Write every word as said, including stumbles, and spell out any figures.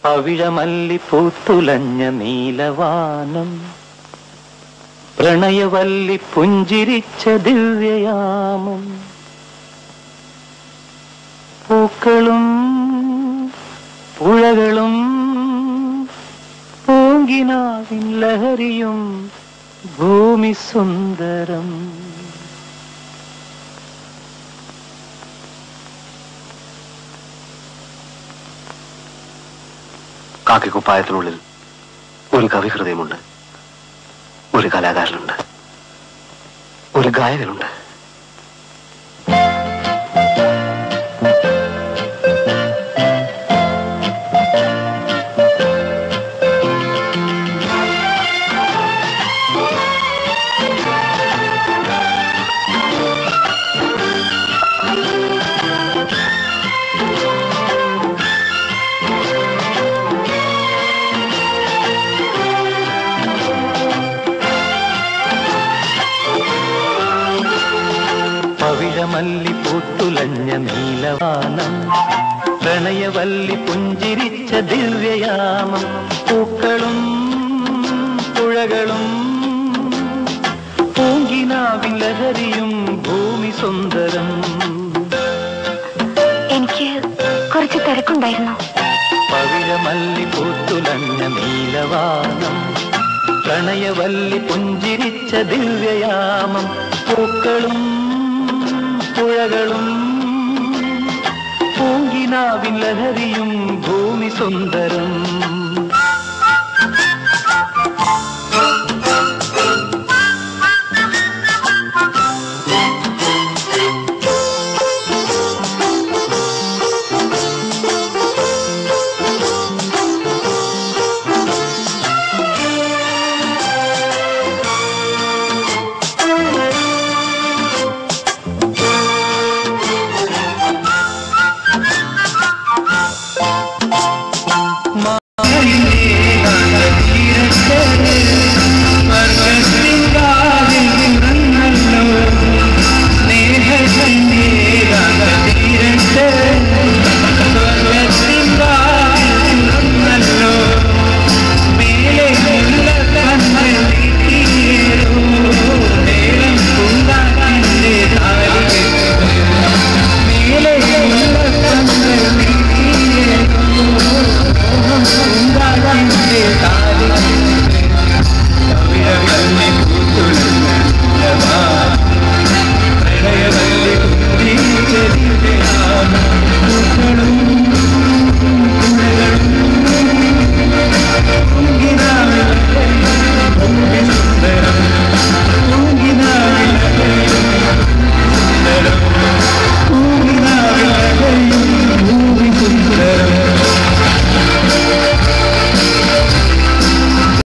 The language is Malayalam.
പവിഴമല്ലി പൂത്തുലഞ്ഞ നീലവാനം, പ്രണയവല്ലി പുഞ്ചിരിച്ച ദിവ്യയാമം. പൂക്കളും പുഴകളും പൂങ്കിനാവിൻ ലഹരിയും ഭൂമി സുന്ദരം. കാക്കിക്കുപ്പായത്തിനുള്ളിൽ ഒരു കവി ഹൃദയമുണ്ട്, ഒരു കലാകാരനുണ്ട്, ഒരു ഗായകനുണ്ട്. പവിഴമല്ലി പൂത്തുലഞ്ഞ നീലവാനം, പ്രണയവല്ലി പുഞ്ചിരിച്ച ദിവ്യയാമം. പൂക്കളും പുഴകളും പൂങ്കിനാവിൻ ലഹരിയും ഭൂമി സുന്ദരം. എനിക്ക് കുറച്ച് തിരക്കുണ്ടായിരുന്നു. പവിഴമല്ലി പൂത്തുലഞ്ഞ നീലവാനം, പ്രണയവല്ലി പുഞ്ചിരിച്ച ദിവ്യയാമം. പൂക്കളും പുഴകളും പൂങ്കിനാവിൻ ലഹരിയും ഭൂമി സുന്ദരം.